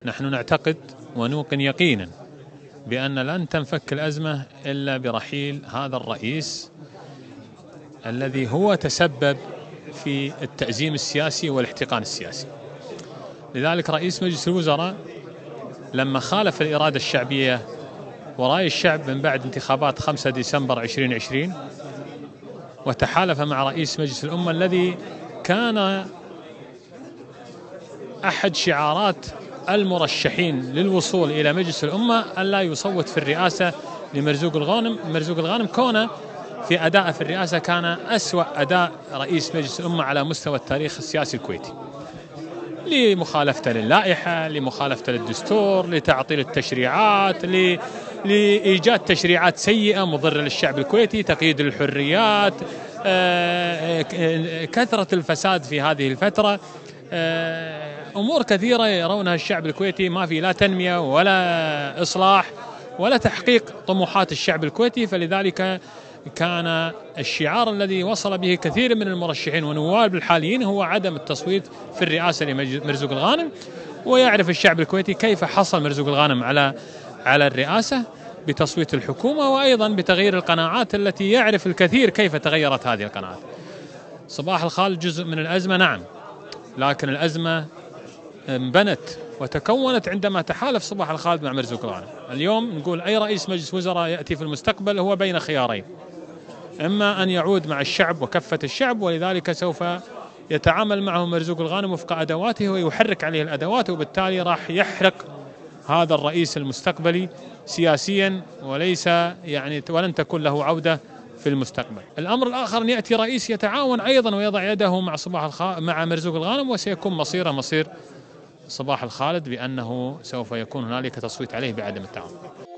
نحن نعتقد ونوقن يقينا بأن لن تنفك الأزمة إلا برحيل هذا الرئيس الذي هو تسبب في التأزيم السياسي والاحتقان السياسي. لذلك رئيس مجلس الوزراء لما خالف الإرادة الشعبية ورأي الشعب من بعد انتخابات 5 ديسمبر 2020 وتحالف مع رئيس مجلس الأمة الذي كان أحد شعارات المرشحين للوصول إلى مجلس الأمة ألا يصوت في الرئاسة لمرزوق الغانم كونه في أداء في الرئاسة كان أسوأ أداء رئيس مجلس الأمة على مستوى التاريخ السياسي الكويتي، لمخالفته للائحة، لمخالفته للدستور، لتعطيل التشريعات، لإيجاد تشريعات سيئة مضرة للشعب الكويتي، تقييد الحريات، كثرة الفساد في هذه الفترة، أمور كثيرة يرونها الشعب الكويتي ما في لا تنمية ولا إصلاح ولا تحقيق طموحات الشعب الكويتي. فلذلك كان الشعار الذي وصل به كثير من المرشحين ونواب الحاليين هو عدم التصويت في الرئاسة لمرزوق الغانم. ويعرف الشعب الكويتي كيف حصل مرزوق الغانم على الرئاسة بتصويت الحكومة، وأيضا بتغيير القناعات التي يعرف الكثير كيف تغيرت هذه القناعات. صباح الخالد جزء من الأزمة نعم، لكن الأزمة انبنت وتكونت عندما تحالف صباح الخالد مع مرزوق الغانم. اليوم نقول أي رئيس مجلس وزراء يأتي في المستقبل هو بين خيارين، إما أن يعود مع الشعب وكفة الشعب، ولذلك سوف يتعامل معه مرزوق الغانم وفق أدواته ويحرك عليه الأدوات، وبالتالي راح يحرق هذا الرئيس المستقبلي سياسيا ولن تكون له عودة في المستقبل. الأمر الآخر أن يأتي رئيس يتعاون أيضا ويضع يده مع مرزوق الغانم، وسيكون مصيره مصير صباح الخالد بأنه سوف يكون هنالك تصويت عليه بعدم التعاون.